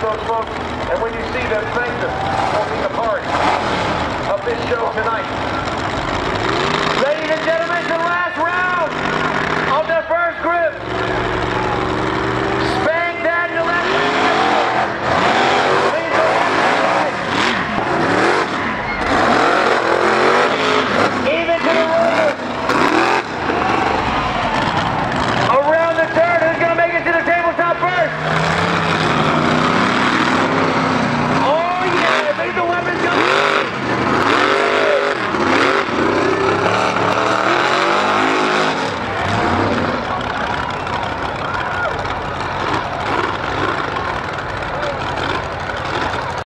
those folks, and when you see them, thank them for being a part of this show tonight.